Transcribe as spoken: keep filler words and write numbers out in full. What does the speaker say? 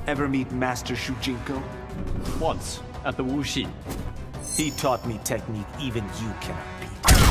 Ever meet Master Shujinko? Once, at the Wuxi. He taught me technique even you cannot beat.